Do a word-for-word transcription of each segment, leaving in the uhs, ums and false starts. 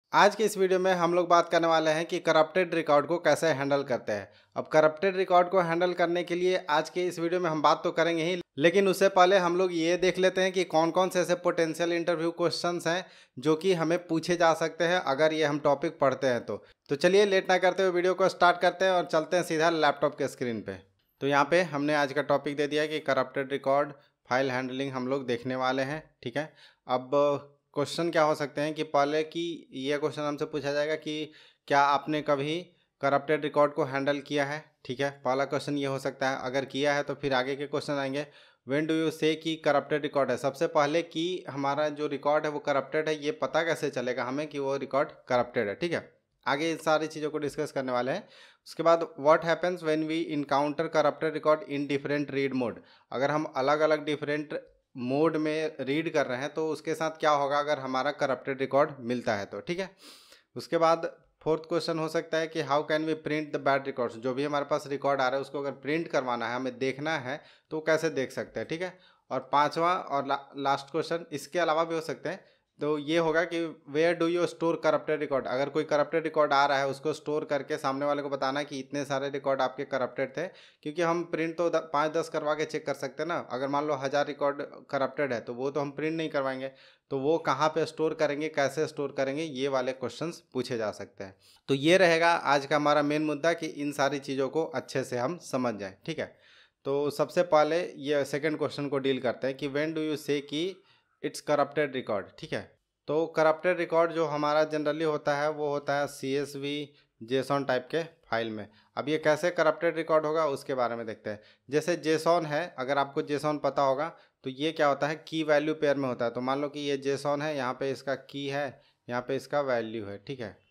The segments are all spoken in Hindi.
आज के इस वीडियो में हम लोग बात करने वाले हैं कि करप्टेड रिकॉर्ड को कैसे हैंडल करते हैं। अब करप्टेड रिकॉर्ड को हैंडल करने के लिए आज के इस वीडियो में हम बात तो करेंगे ही, लेकिन उससे पहले हम लोग ये देख लेते हैं कि कौन कौन से ऐसे पोटेंशियल इंटरव्यू क्वेश्चंस हैं जो कि हमें पूछे जा सकते हैं अगर ये हम टॉपिक पढ़ते हैं तो तो चलिए लेट ना करते हुए वीडियो को स्टार्ट करते हैं और चलते हैं सीधा लैपटॉप के स्क्रीन पे। तो यहाँ पे हमने आज का टॉपिक दे दिया है कि करप्टेड रिकॉर्ड फाइल हैंडलिंग हम लोग देखने वाले हैं। ठीक है, अब क्वेश्चन क्या हो सकते हैं कि पहले कि ये क्वेश्चन हमसे पूछा जाएगा कि क्या आपने कभी करप्टेड रिकॉर्ड को हैंडल किया है। ठीक है, पहला क्वेश्चन ये हो सकता है। अगर किया है तो फिर आगे के क्वेश्चन आएंगे व्हेन डू यू से कि करप्टेड रिकॉर्ड है। सबसे पहले कि हमारा जो रिकॉर्ड है वो करप्टेड है, ये पता कैसे चलेगा हमें कि वो रिकॉर्ड करप्टेड है। ठीक है, आगे इन सारी चीज़ों को डिस्कस करने वाले हैं। उसके बाद what happens when we encounter corrupted record in different read mode. अगर हम अलग अलग डिफरेंट मोड में रीड कर रहे हैं तो उसके साथ क्या होगा अगर हमारा करप्टेड रिकॉर्ड मिलता है तो। ठीक है, उसके बाद फोर्थ क्वेश्चन हो सकता है कि how can we print the bad records. जो भी हमारे पास रिकॉर्ड आ रहा है उसको अगर प्रिंट करवाना है, हमें देखना है तो कैसे देख सकते हैं। ठीक है, और पांचवा और ला, लास्ट क्वेश्चन इसके अलावा भी हो सकते हैं, तो ये होगा कि where do you store corrupted record. अगर कोई करप्टेड रिकॉर्ड आ रहा है उसको स्टोर करके सामने वाले को बताना कि इतने सारे रिकॉर्ड आपके करप्टेड थे, क्योंकि हम प्रिंट तो पाँच दस करवा के चेक कर सकते हैं ना। अगर मान लो हज़ार रिकॉर्ड करप्टेड है तो वो तो हम प्रिंट नहीं करवाएंगे, तो वो कहाँ पे स्टोर करेंगे, कैसे स्टोर करेंगे, ये वाले क्वेश्चंस पूछे जा सकते हैं। तो ये रहेगा आज का हमारा मेन मुद्दा कि इन सारी चीज़ों को अच्छे से हम समझ जाएं। ठीक है, तो सबसे पहले ये सेकंड क्वेश्चन को डील करते हैं कि व्हेन डू यू से कि इट्स करप्टेड रिकॉर्ड। ठीक है, तो करप्टेड रिकॉर्ड जो हमारा जनरली होता है वो होता है C S V JSON type के फाइल में। अब ये कैसे करप्टेड रिकॉर्ड होगा उसके बारे में देखते हैं। जैसे जेसॉन है, अगर आपको जेसॉन पता होगा तो ये क्या होता है, की वैल्यू पेयर में होता है। तो मान लो कि ये जेसॉन है, यहाँ पे इसका की है, यहाँ पे इसका वैल्यू है। ठीक है,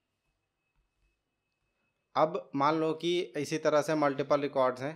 अब मान लो कि इसी तरह से मल्टीपल रिकॉर्ड्स हैं।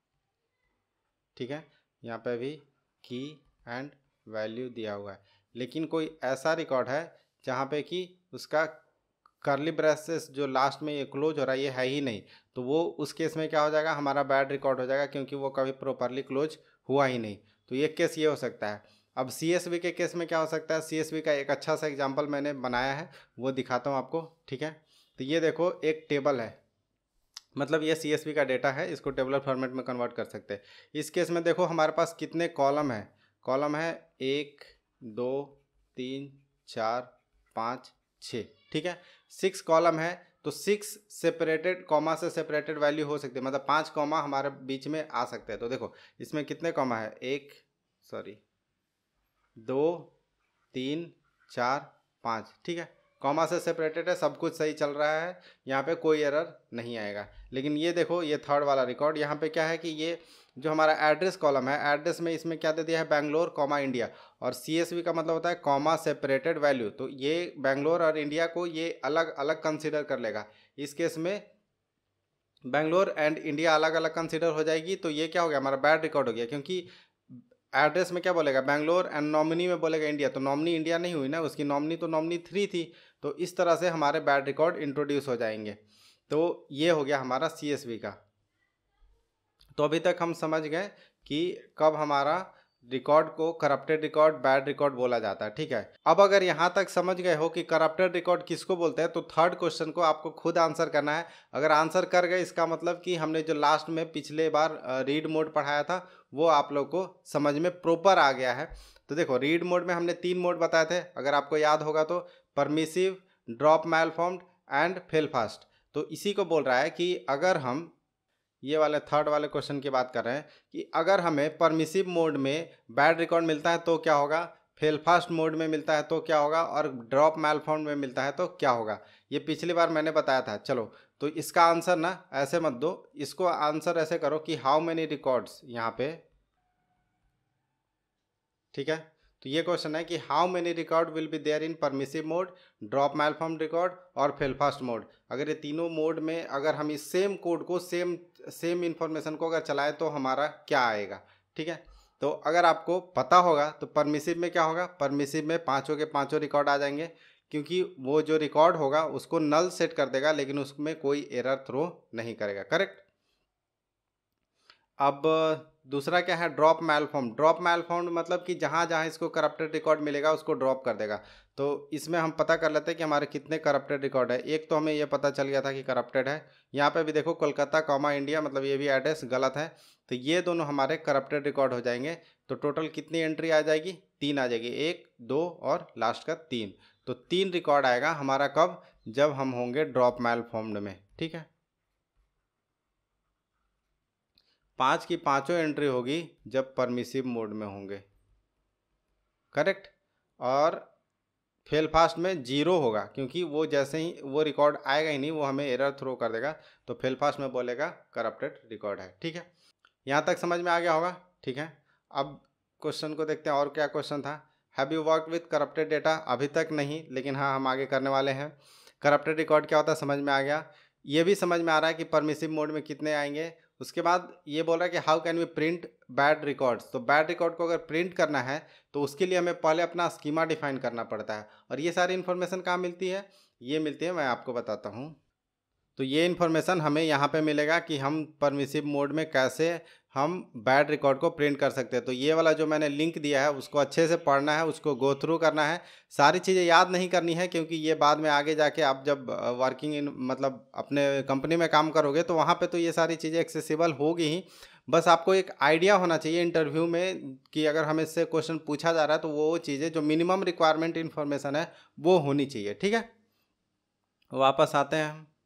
ठीक है, यहाँ पे भी की एंड वैल्यू दिया हुआ है, लेकिन कोई ऐसा रिकॉर्ड है जहाँ पे कि उसका करली ब्रेसेस जो लास्ट में ये क्लोज हो रहा है ये है ही नहीं, तो वो उस केस में क्या हो जाएगा, हमारा बैड रिकॉर्ड हो जाएगा, क्योंकि वो कभी प्रॉपरली क्लोज हुआ ही नहीं। तो ये केस ये हो सकता है। अब सी एस वी के केस में क्या हो सकता है, सी एस वी का एक अच्छा सा एग्जाम्पल मैंने बनाया है, वो दिखाता हूँ आपको। ठीक है, तो ये देखो एक टेबल है, मतलब ये सी एस वी का डेटा है, इसको टेबुलर फॉर्मेट में कन्वर्ट कर सकते हैं। इस केस में देखो हमारे पास कितने कॉलम है, कॉलम है एक दो तीन चार पाँच छः। ठीक है, सिक्स कॉलम है, तो सिक्स सेपरेटेड कॉमा से सेपरेटेड वैल्यू हो सकती है, मतलब पाँच कॉमा हमारे बीच में आ सकते हैं। तो देखो इसमें कितने कॉमा है, एक सॉरी दो तीन चार पाँच। ठीक है, कॉमा से सेपरेटेड है, सब कुछ सही चल रहा है, यहाँ पे कोई एरर नहीं आएगा। लेकिन ये देखो ये थर्ड वाला रिकॉर्ड, यहाँ पे क्या है कि ये जो हमारा एड्रेस कॉलम है, एड्रेस में इसमें क्या दे दिया है, बैंगलोर कॉमा इंडिया, और सी एस वी का मतलब होता है कॉमा सेपरेटेड वैल्यू। तो ये बैंगलोर और इंडिया को ये अलग अलग कंसिडर कर लेगा। इस केस में बैंगलोर एंड इंडिया अलग अलग कंसिडर हो जाएगी, तो ये क्या हो गया, हमारा बैड रिकॉर्ड हो गया, क्योंकि एड्रेस में क्या बोलेगा बैंगलोर एंड नॉमिनी में बोलेगा इंडिया, तो नॉमिनी इंडिया नहीं हुई ना, उसकी नॉमिनी तो नॉमिनी थ्री थी। तो इस तरह से हमारे बैड रिकॉर्ड इंट्रोड्यूस हो जाएंगे। तो ये हो गया हमारा सी एस वी का। तो अभी तक हम समझ गए कि कब हमारा रिकॉर्ड को करप्टेड रिकॉर्ड बैड रिकॉर्ड बोला जाता है। ठीक है, अब अगर यहाँ तक समझ गए हो कि करप्टेड रिकॉर्ड किसको बोलते हैं, तो थर्ड क्वेश्चन को आपको खुद आंसर करना है। अगर आंसर कर गए इसका मतलब कि हमने जो लास्ट में पिछले बार रीड मोड पढ़ाया था वो आप लोग को समझ में प्रॉपर आ गया है। तो देखो रीड मोड में हमने तीन मोड बताए थे, अगर आपको याद होगा तो permissive, drop malformed and fail fast. तो इसी को बोल रहा है कि अगर हम ये वाले थर्ड वाले क्वेश्चन की बात कर रहे हैं कि अगर हमें परमिसिव मोड में बैड रिकॉर्ड मिलता है तो क्या होगा, फेल फास्ट मोड में मिलता है तो क्या होगा, और ड्रॉप मैलफॉर्म में मिलता है तो क्या होगा। ये पिछली बार मैंने बताया था। चलो तो इसका आंसर ना ऐसे मत दो, इसको आंसर ऐसे करो कि हाउ मेनी रिकॉर्ड्स यहाँ पे। ठीक है, तो ये क्वेश्चन है कि how many record will be there in permissive mode, drop malform record और फेल फास्ट मोड। अगर ये तीनों मोड में अगर हम इस सेम कोड को सेम सेम इन्फॉर्मेशन को अगर चलाएं तो हमारा क्या आएगा। ठीक है, तो अगर आपको पता होगा तो परमिसिव में क्या होगा, परमिसिव में पाँचों के पाँचों रिकॉर्ड आ जाएंगे, क्योंकि वो जो रिकॉर्ड होगा उसको नल सेट कर देगा, लेकिन उसमें कोई एरर थ्रो नहीं करेगा। करेक्ट। अब दूसरा क्या है, ड्रॉप मैलफॉर्म। ड्रॉप मैलफॉर्म मतलब कि जहाँ जहाँ इसको करप्टेड रिकॉर्ड मिलेगा उसको ड्रॉप कर देगा। तो इसमें हम पता कर लेते हैं कि हमारे कितने करप्टेड रिकॉर्ड है। एक तो हमें ये पता चल गया था कि करप्टेड है। यहाँ पे भी देखो कोलकाता कॉमा इंडिया, मतलब ये भी एड्रेस गलत है, तो ये दोनों हमारे करप्टेड रिकॉर्ड हो जाएंगे। तो टोटल कितनी एंट्री आ जाएगी, तीन आ जाएगी, एक दो और लास्ट का तीन। तो तीन रिकॉर्ड आएगा हमारा कब, जब हम होंगे ड्रॉप मैलफॉर्म्ड में। ठीक है, पाँच की पाँचों एंट्री होगी जब परमिसिव मोड में होंगे, करेक्ट। और फेल फास्ट में जीरो होगा, क्योंकि वो जैसे ही वो रिकॉर्ड आएगा ही नहीं, वो हमें एरर थ्रो कर देगा। तो फेल फास्ट में बोलेगा करप्टेड रिकॉर्ड है। ठीक है, यहाँ तक समझ में आ गया होगा। ठीक है, अब क्वेश्चन को देखते हैं और क्या क्वेश्चन था। Have you work with corrupted data, अभी तक नहीं, लेकिन हाँ हम आगे करने वाले हैं। करप्टेड रिकॉर्ड क्या होता है समझ में आ गया। ये भी समझ में आ रहा है कि परमिसिव मोड में कितने आएंगे। उसके बाद ये बोल रहा है कि how can we print bad records. तो बैड रिकॉर्ड को अगर प्रिंट करना है तो उसके लिए हमें पहले अपना स्कीमा डिफाइन करना पड़ता है। और ये सारी इन्फॉर्मेशन कहाँ मिलती है, ये मिलती है, मैं आपको बताता हूँ। तो ये इन्फॉर्मेशन हमें यहाँ पे मिलेगा कि हम परमिसिव मोड में कैसे हम बैड रिकॉर्ड को प्रिंट कर सकते हैं। तो ये वाला जो मैंने लिंक दिया है उसको अच्छे से पढ़ना है, उसको गो थ्रू करना है, सारी चीज़ें याद नहीं करनी है, क्योंकि ये बाद में आगे जाके आप जब वर्किंग इन मतलब अपने कंपनी में काम करोगे तो वहाँ पे तो ये सारी चीज़ें एक्सेसिबल होगी ही। बस आपको एक आइडिया होना चाहिए इंटरव्यू में कि अगर हमें इससे क्वेश्चन पूछा जा रहा है तो वो चीज़ें जो मिनिमम रिक्वायरमेंट इन्फॉर्मेशन है वो होनी चाहिए। ठीक है, वापस आते हैं हम।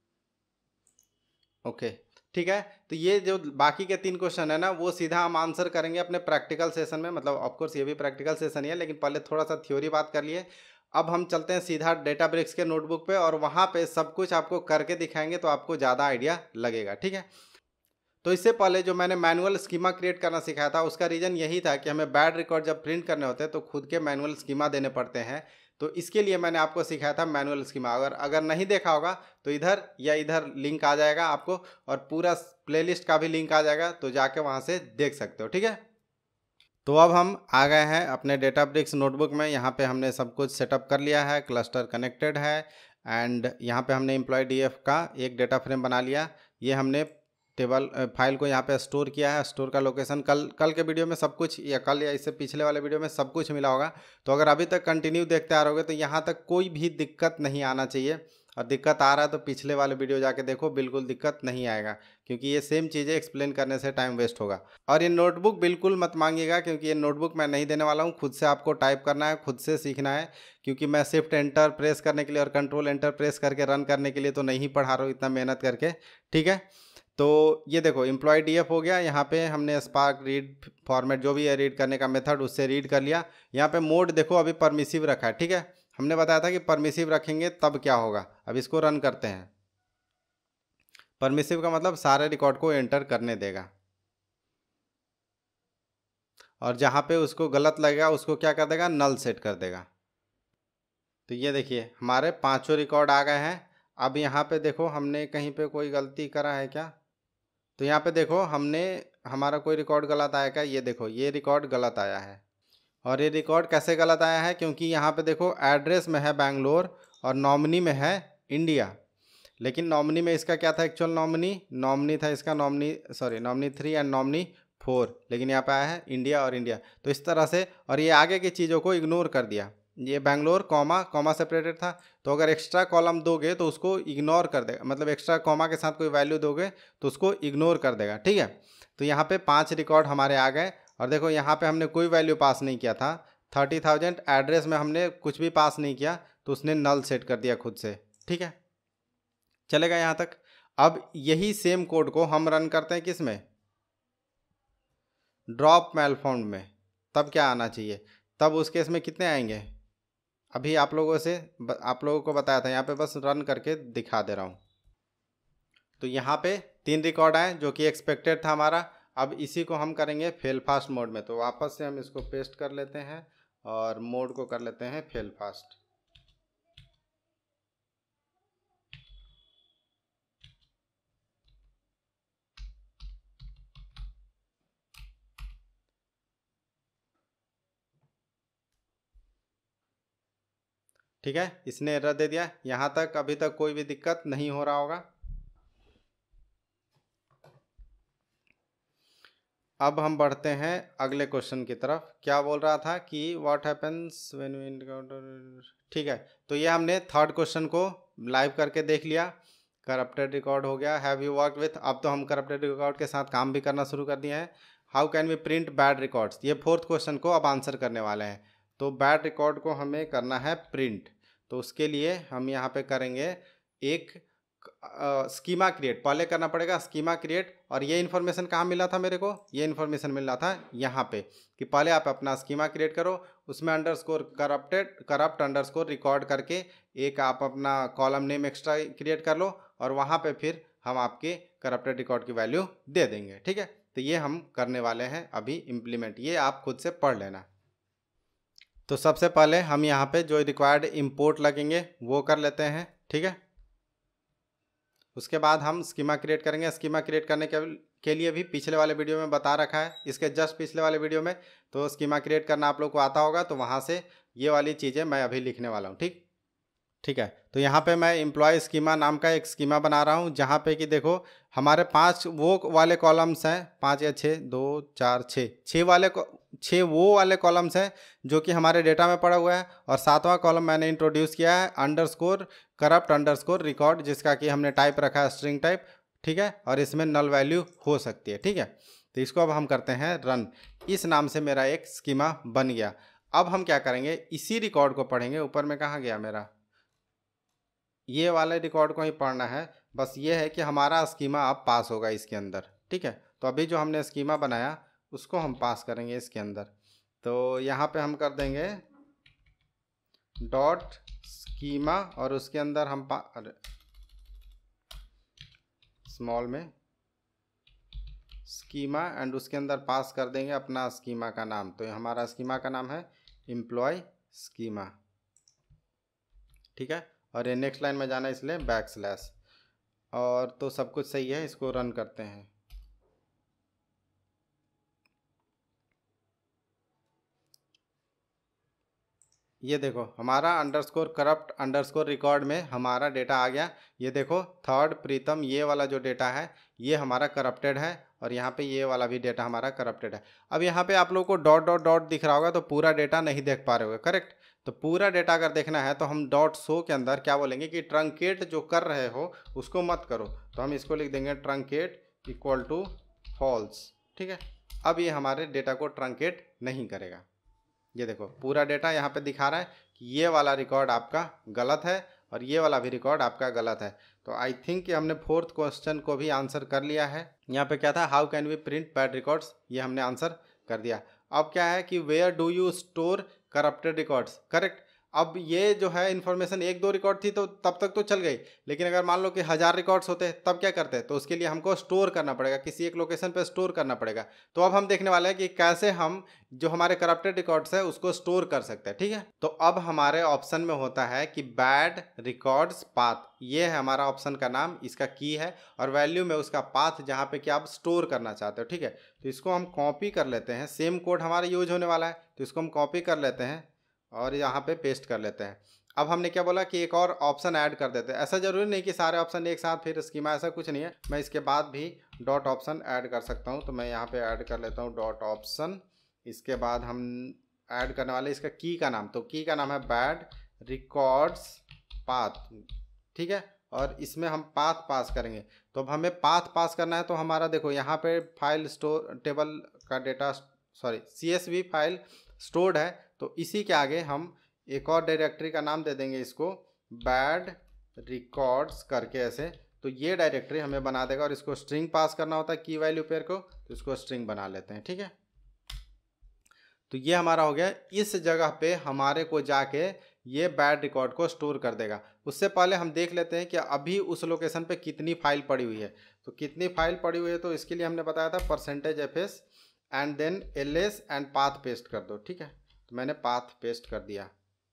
ओके okay, ठीक है। तो ये जो बाकी के तीन क्वेश्चन है ना वो सीधा हम आंसर करेंगे अपने प्रैक्टिकल सेशन में। मतलब ऑफकोर्स ये भी प्रैक्टिकल सेशन ही है, लेकिन पहले थोड़ा सा थ्योरी बात कर लिए। अब हम चलते हैं सीधा डेटाब्रिक्स के नोटबुक पे और वहाँ पे सब कुछ आपको करके दिखाएंगे तो आपको ज़्यादा आइडिया लगेगा। ठीक है, तो इससे पहले जो मैंने मैनुअल स्कीमा क्रिएट करना सिखाया था उसका रीज़न यही था कि हमें बैड रिकॉर्ड जब प्रिंट करने होते हैं तो खुद के मैनुअल स्कीमा देने पड़ते हैं। तो इसके लिए मैंने आपको सिखाया था मैनुअल स्कीमा। अगर अगर नहीं देखा होगा तो इधर या इधर लिंक आ जाएगा आपको, और पूरा प्लेलिस्ट का भी लिंक आ जाएगा, तो जाके वहाँ से देख सकते हो। ठीक है, तो अब हम आ गए हैं अपने डेटाब्रिक्स नोटबुक में। यहाँ पे हमने सब कुछ सेटअप कर लिया है, क्लस्टर कनेक्टेड है, एंड यहाँ पे हमने एम्प्लॉय डी एफ का एक डेटा फ्रेम बना लिया। ये हमने टेबल फाइल को यहाँ पे स्टोर किया है। स्टोर का लोकेशन कल कल के वीडियो में सब कुछ, या कल या इससे पिछले वाले वीडियो में सब कुछ मिला होगा। तो अगर अभी तक कंटिन्यू देखते आ रहोगे तो यहाँ तक कोई भी दिक्कत नहीं आना चाहिए, और दिक्कत आ रहा है तो पिछले वाले वीडियो जाके देखो, बिल्कुल दिक्कत नहीं आएगा, क्योंकि ये सेम चीज़ें एक्सप्लेन करने से टाइम वेस्ट होगा। और ये नोटबुक बिल्कुल मत मांगिएगा, क्योंकि ये नोटबुक मैं नहीं देने वाला हूँ। खुद से आपको टाइप करना है, खुद से सीखना है, क्योंकि मैं शिफ्ट एंटर प्रेस करने के लिए और कंट्रोल एंटर प्रेस करके रन करने के लिए तो नहीं पढ़ा रहा हूँ इतना मेहनत करके। ठीक है, तो ये देखो एम्प्लॉय डी एफ हो गया। यहाँ पे हमने स्पार्क रीड फॉर्मेट जो भी है रीड करने का मेथड उससे रीड कर लिया। यहाँ पे मोड देखो अभी परमिसिव रखा है। ठीक है, हमने बताया था कि परमिसिव रखेंगे तब क्या होगा। अब इसको रन करते हैं। परमिसिव का मतलब सारे रिकॉर्ड को एंटर करने देगा, और जहाँ पे उसको गलत लगेगा उसको क्या कर देगा, नल सेट कर देगा। तो ये देखिए हमारे पांचों रिकॉर्ड आ गए हैं। अब यहाँ पे देखो हमने कहीं पे कोई गलती करा है क्या, तो यहाँ पे देखो हमने हमारा कोई रिकॉर्ड गलत आया क्या, ये देखो ये रिकॉर्ड गलत आया है। और ये रिकॉर्ड कैसे गलत आया है, क्योंकि यहाँ पे देखो एड्रेस में है बैंगलोर और नॉमिनी में है इंडिया। लेकिन नॉमिनी में इसका क्या था, एक्चुअल नॉमिनी नॉमिनी था इसका, nominee sorry nominee three and nominee four, लेकिन यहाँ पे आया है इंडिया और इंडिया। तो इस तरह से, और ये आगे की चीज़ों को इग्नोर कर दिया। ये बैंगलोर कॉमा कॉमा सेपरेटेड था, तो अगर एक्स्ट्रा कॉलम दोगे तो उसको इग्नोर कर देगा, मतलब एक्स्ट्रा कॉमा के साथ कोई वैल्यू दोगे तो उसको इग्नोर कर देगा। ठीक है, तो यहाँ पे पांच रिकॉर्ड हमारे आ गए। और देखो यहाँ पे हमने कोई वैल्यू पास नहीं किया था, थर्टी थाउजेंड एड्रेस में हमने कुछ भी पास नहीं किया, तो उसने नल सेट कर दिया खुद से। ठीक है, चलेगा यहाँ तक। अब यही सेम कोड को हम रन करते हैं किस में, ड्रॉप मैलफॉर्म्ड में। तब क्या आना चाहिए, तब उस केस में कितने आएंगे, अभी आप लोगों से आप लोगों को बताया था, यहाँ पे बस रन करके दिखा दे रहा हूँ। तो यहाँ पे तीन रिकॉर्ड आए जो कि एक्सपेक्टेड था हमारा। अब इसी को हम करेंगे फेल फास्ट मोड में। तो वापस से हम इसको पेस्ट कर लेते हैं और मोड को कर लेते हैं फेल फास्ट। ठीक है, इसने एरर दे दिया। यहाँ तक अभी तक कोई भी दिक्कत नहीं हो रहा होगा। अब हम बढ़ते हैं अगले क्वेश्चन की तरफ। क्या बोल रहा था कि what happens when we encounter, ठीक है। तो ये हमने थर्ड क्वेश्चन को लाइव करके देख लिया। करप्टेड रिकॉर्ड हो गया। हैव यू वर्क विथ, अब तो हम करप्टेड रिकॉर्ड के साथ काम भी करना शुरू कर दिए हैं। How can we print bad records, ये फोर्थ क्वेश्चन को अब आंसर करने वाले हैं। तो बैड रिकॉर्ड को हमें करना है प्रिंट। तो उसके लिए हम यहाँ पे करेंगे एक स्कीमा क्रिएट, पहले करना पड़ेगा स्कीमा क्रिएट। और ये इन्फॉर्मेशन कहाँ मिला था मेरे को, ये इन्फॉर्मेशन मिल रहा था यहाँ पे कि पहले आप अपना स्कीमा क्रिएट करो, उसमें underscore corrupted corrupt underscore record करके एक आप अपना कॉलम नेम एक्स्ट्रा क्रिएट कर लो और वहाँ पे फिर हम आपके करप्टेड रिकॉर्ड की वैल्यू दे देंगे, ठीक है। तो ये हम करने वाले हैं अभी इम्प्लीमेंट, ये आप खुद से पढ़ लेना। तो सबसे पहले हम यहाँ पे जो रिक्वायर्ड इंपोर्ट लगेंगे वो कर लेते हैं, ठीक है। उसके बाद हम स्कीमा क्रिएट करेंगे। स्कीमा क्रिएट करने के के लिए भी पिछले वाले वीडियो में बता रखा है, इसके जस्ट पिछले वाले वीडियो में। तो स्कीमा क्रिएट करना आप लोग को आता होगा, तो वहाँ से ये वाली चीज़ें मैं अभी लिखने वाला हूँ, ठीक ठीक है। तो यहाँ पे मैं एम्प्लॉय स्कीमा नाम का एक स्कीमा बना रहा हूँ, जहाँ पे कि देखो हमारे पांच वो वाले कॉलम्स हैं, पाँच या छः, दो चार छः, छः वाले छः वो वाले कॉलम्स हैं जो कि हमारे डेटा में पड़ा हुआ है। और सातवां कॉलम मैंने इंट्रोड्यूस किया है अंडरस्कोर करप्ट अंडरस्कोर रिकॉर्ड, जिसका कि हमने टाइप रखा है स्ट्रिंग टाइप, ठीक है। और इसमें नल वैल्यू हो सकती है, ठीक है। तो इसको अब हम करते हैं रन। इस नाम से मेरा एक स्कीमा बन गया। अब हम क्या करेंगे, इसी रिकॉर्ड को पढ़ेंगे। ऊपर में कहाँ गया मेरा, ये वाले रिकॉर्ड को ही पढ़ना है। बस ये है कि हमारा स्कीमा अब पास होगा इसके अंदर, ठीक है। तो अभी जो हमने स्कीमा बनाया उसको हम पास करेंगे इसके अंदर। तो यहाँ पे हम कर देंगे डॉट स्कीमा और उसके अंदर हम पा अरे स्मॉल में स्कीमा एंड उसके अंदर पास कर देंगे अपना स्कीमा का नाम। तो हमारा स्कीमा का नाम है एम्प्लॉय स्कीमा, ठीक है। और ये नेक्स्ट लाइन में जाना है इसलिए बैक स्लैश। और तो सब कुछ सही है, इसको रन करते हैं। ये देखो हमारा अंडरस्कोर करप्ट अंडरस्कोर रिकॉर्ड में हमारा डेटा आ गया। ये देखो थर्ड प्रीतम, ये वाला जो डेटा है ये हमारा करप्टेड है, और यहाँ पे ये वाला भी डेटा हमारा करप्टेड है। अब यहाँ पे आप लोगों को डॉट डॉट डॉट दिख रहा होगा, तो पूरा डेटा नहीं देख पा रहे होगे, करेक्ट। तो पूरा डेटा अगर देखना है तो हम डॉट शो के अंदर क्या बोलेंगे कि ट्रंकेट जो कर रहे हो उसको मत करो। तो हम इसको लिख देंगे ट्रंकेट इक्वल टू फॉल्स, ठीक है। अब ये हमारे डेटा को ट्रंकेट नहीं करेगा। ये देखो पूरा डेटा यहाँ पे दिखा रहा है कि ये वाला रिकॉर्ड आपका गलत है और ये वाला भी रिकॉर्ड आपका गलत है। तो आई थिंक कि हमने फोर्थ क्वेश्चन को भी आंसर कर लिया है। यहाँ पे क्या था, how can we print bad records, ये हमने आंसर कर दिया। अब क्या है कि where do you store corrupted records, correct. अब ये जो है इन्फॉर्मेशन एक दो रिकॉर्ड थी तो तब तक तो चल गई, लेकिन अगर मान लो कि हज़ार रिकॉर्ड्स होते तब क्या करते, तो उसके लिए हमको स्टोर करना पड़ेगा, किसी एक लोकेशन पे स्टोर करना पड़ेगा। तो अब हम देखने वाले हैं कि कैसे हम जो हमारे करप्टेड रिकॉर्ड्स है उसको स्टोर कर सकते हैं, ठीक है। तो अब हमारे ऑप्शन में होता है कि बैड रिकॉर्ड्स पाथ, ये है हमारा ऑप्शन का नाम, इसका की है, और वैल्यू में उसका पाथ जहाँ पे कि आप स्टोर करना चाहते हो, ठीक है। तो इसको हम कॉपी कर लेते हैं, सेम कोड हमारा यूज होने वाला है, तो इसको हम कॉपी कर लेते हैं और यहाँ पे पेस्ट कर लेते हैं। अब हमने क्या बोला कि एक और ऑप्शन ऐड कर देते हैं। ऐसा जरूरी नहीं कि सारे ऑप्शन एक साथ फिर स्कीमा, ऐसा कुछ नहीं है। मैं इसके बाद भी डॉट ऑप्शन ऐड कर सकता हूँ, तो मैं यहाँ पे ऐड कर लेता हूँ डॉट ऑप्शन। इसके बाद हम ऐड करने वाले इसका की का नाम, तो की का नाम है बैड रिकॉर्ड्स पाथ, ठीक है। और इसमें हम पाथ पास करेंगे। तो अब हमें पाथ पास करना है, तो हमारा देखो यहाँ पे फाइल स्टोर टेबल का data sorry C S V file stored है। तो इसी के आगे हम एक और डायरेक्टरी का नाम दे देंगे इसको बैड रिकॉर्ड्स करके ऐसे। तो ये डायरेक्टरी हमें बना देगा, और इसको स्ट्रिंग पास करना होता है की वैल्यू पेयर को, तो इसको स्ट्रिंग बना लेते हैं, ठीक है। तो ये हमारा हो गया। इस जगह पे हमारे को जाके ये बैड रिकॉर्ड को स्टोर कर देगा। उससे पहले हम देख लेते हैं कि अभी उस लोकेशन पे कितनी फाइल पड़ी हुई है। तो कितनी फाइल पड़ी हुई है, तो इसके लिए हमने बताया था percentage F S and then L S and path paste कर दो, ठीक है। तो मैंने पाथ पेस्ट कर दिया,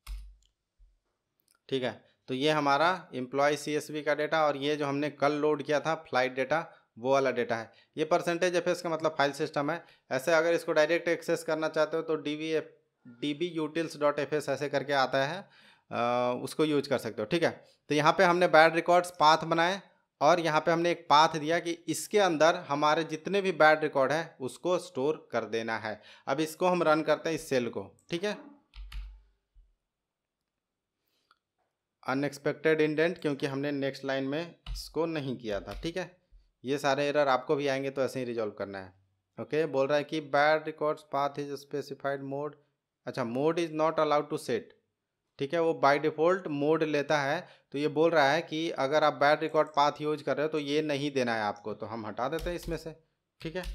ठीक है। तो ये हमारा एम्प्लॉय सीएसवी का डेटा, और ये जो हमने कल लोड किया था फ्लाइट डेटा, वो वाला डेटा है। ये परसेंटेज एफएस का मतलब फाइल सिस्टम है। ऐसे अगर इसको डायरेक्ट एक्सेस करना चाहते हो तो D V F D B utils dot F S ऐसे करके आता है, आ, उसको यूज कर सकते हो, ठीक है। तो यहाँ पे हमने बैड रिकॉर्ड्स पाथ बनाए, और यहाँ पे हमने एक पाथ दिया कि इसके अंदर हमारे जितने भी बैड रिकॉर्ड है उसको स्टोर कर देना है। अब इसको हम रन करते हैं इस सेल को, ठीक है। अनएक्सपेक्टेड इंडेंट, क्योंकि हमने नेक्स्ट लाइन में इसको नहीं किया था, ठीक है। ये सारे एरर आपको भी आएंगे तो ऐसे ही रिजॉल्व करना है। ओके, बोल रहा है कि bad records path is specified mode. अच्छा, mode is not allowed to set, ठीक है। वो बाय डिफ़ॉल्ट मोड लेता है, तो ये बोल रहा है कि अगर आप बैड रिकॉर्ड पाथ यूज कर रहे हो तो ये नहीं देना है आपको, तो हम हटा देते हैं इसमें से, ठीक है।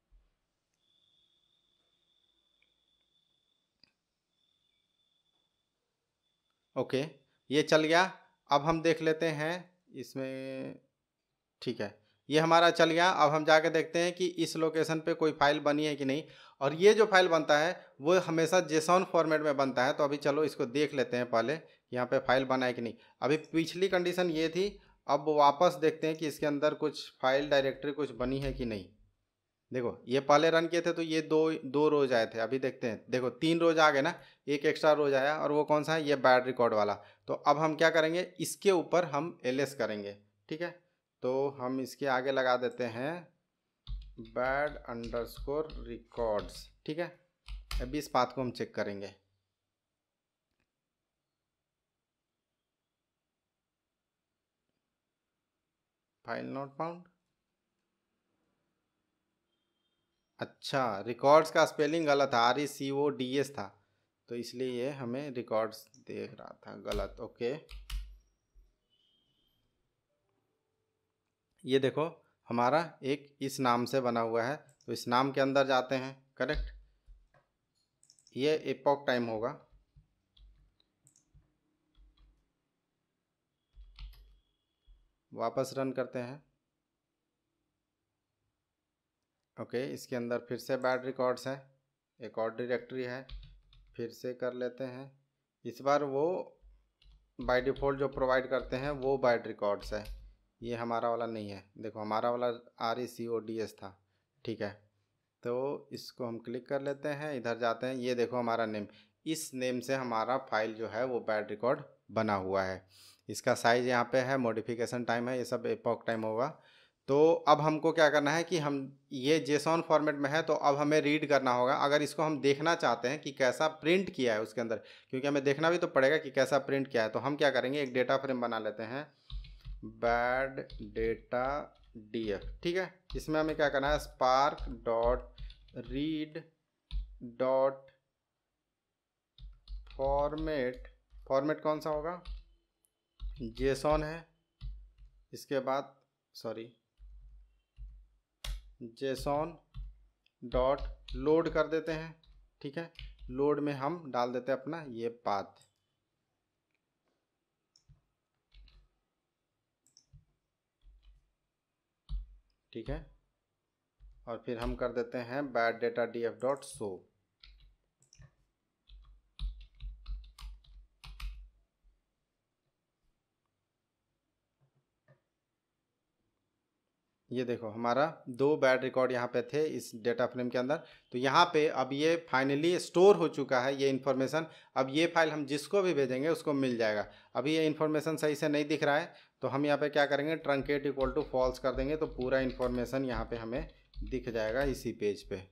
ओके, ये चल गया। अब हम देख लेते हैं इसमें, ठीक है, ये हमारा चल गया। अब हम जाके देखते हैं कि इस लोकेशन पे कोई फाइल बनी है कि नहीं। और ये जो फाइल बनता है वो हमेशा जेसॉन फॉर्मेट में बनता है, तो अभी चलो इसको देख लेते हैं पहले, यहाँ पे फाइल बना है कि नहीं। अभी पिछली कंडीशन ये थी, अब वापस देखते हैं कि इसके अंदर कुछ फाइल डायरेक्टरी कुछ बनी है कि नहीं। देखो, ये पहले रन किए थे तो ये दो दो रोज आए थे, अभी देखते हैं। देखो, तीन रोज आ गए ना, एक एक्स्ट्रा रोज आया, और वो कौन सा है, ये बैड रिकॉर्ड वाला। तो अब हम क्या करेंगे, इसके ऊपर हम एलएस करेंगे, ठीक है। तो हम इसके आगे लगा देते हैं बैड अंडरस्कोर रिकॉर्ड्स, ठीक है। अभी इस बात को हम चेक करेंगे। File not found. अच्छा, रिकॉर्ड्स का स्पेलिंग गलत था, R E C O D S था, तो इसलिए ये हमें रिकॉर्ड्स देख रहा था गलत। ओके, ये देखो हमारा एक इस नाम से बना हुआ है, तो इस नाम के अंदर जाते हैं, करेक्ट। ये एपॉक टाइम होगा, वापस रन करते हैं। ओके, इसके अंदर फिर से बैड रिकॉर्ड्स है, एक और डायरेक्टरी है, फिर से कर लेते हैं। इस बार वो बाय डिफ़ॉल्ट जो प्रोवाइड करते हैं वो बैड रिकॉर्ड्स है, ये हमारा वाला नहीं है। देखो, हमारा वाला R E C O D S था, ठीक है। तो इसको हम क्लिक कर लेते हैं, इधर जाते हैं, ये देखो हमारा नेम, इस नेम से हमारा फाइल जो है वो बैड रिकॉर्ड बना हुआ है। इसका साइज़ यहाँ पे है, मॉडिफिकेशन टाइम है, ये सब एपॉक टाइम होगा। तो अब हमको क्या करना है कि हम ये जेसॉन फॉर्मेट में है, तो अब हमें रीड करना होगा। अगर इसको हम देखना चाहते हैं कि कैसा प्रिंट किया है उसके अंदर, क्योंकि हमें देखना भी तो पड़ेगा कि कैसा प्रिंट किया है, तो हम क्या करेंगे, एक डेटा फ्रेम बना लेते हैं, बैड डेटा डी एफ, ठीक है। इसमें हमें क्या करना है, spark dot read dot format, format कौन सा होगा, जेसॉन है। इसके बाद सॉरी जेसॉन डॉट लोड कर देते हैं, ठीक है। लोड में हम डाल देते हैं अपना ये पाथ, ठीक है। और फिर हम कर देते हैं bad data D F dot show. ये देखो हमारा दो बैड रिकॉर्ड यहाँ पे थे इस डेटा फ्रेम के अंदर, तो यहाँ पे अब ये फाइनली स्टोर हो चुका है ये इन्फॉर्मेशन। अब ये फाइल हम जिसको भी भेजेंगे उसको मिल जाएगा। अभी ये इन्फॉर्मेशन सही से नहीं दिख रहा है, तो हम यहाँ पे क्या करेंगे, ट्रंकेट इक्वल टू फॉल्स कर देंगे, तो पूरा इन्फॉर्मेशन यहाँ पे हमें दिख जाएगा इसी पेज पे।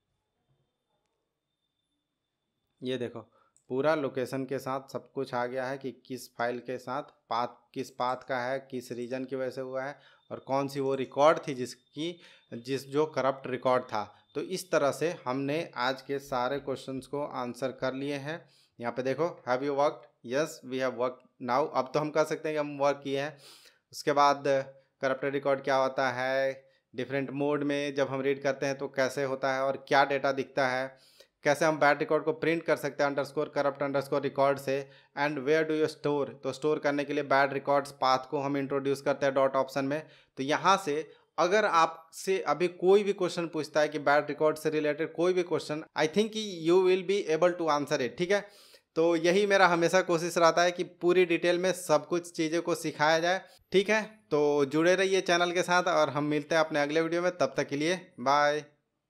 ये देखो पूरा लोकेशन के साथ सब कुछ आ गया है कि किस फाइल के साथ पाथ, किस पाथ का है, किस रीजन की वजह से हुआ है, और कौन सी वो रिकॉर्ड थी जिसकी जिस जो करप्ट रिकॉर्ड था। तो इस तरह से हमने आज के सारे क्वेश्चंस को आंसर कर लिए हैं। यहाँ पे देखो, have you worked, yes we have work now. अब तो हम कह सकते हैं कि हम वर्क किए हैं। उसके बाद करप्टेड रिकॉर्ड क्या होता है, डिफरेंट मोड में जब हम रीड करते हैं तो कैसे होता है, और क्या डेटा दिखता है, कैसे हम बैड रिकॉर्ड को प्रिंट कर सकते हैं अंडरस्कोर करप्ट अंडरस्कोर रिकॉर्ड से, and where do you store, तो स्टोर करने के लिए बैड रिकॉर्ड्स पाथ को हम इंट्रोड्यूस करते हैं डॉट ऑप्शन में। तो यहाँ से अगर आपसे अभी कोई भी क्वेश्चन पूछता है कि बैड रिकॉर्ड से रिलेटेड कोई भी question, I think you will be able to answer it, ठीक है। तो यही मेरा हमेशा कोशिश रहता है कि पूरी डिटेल में सब कुछ चीज़ों को सिखाया जाए, ठीक है। तो जुड़े रहिए चैनल के साथ, और हम मिलते हैं अपने अगले वीडियो में। तब तक के लिए बाय।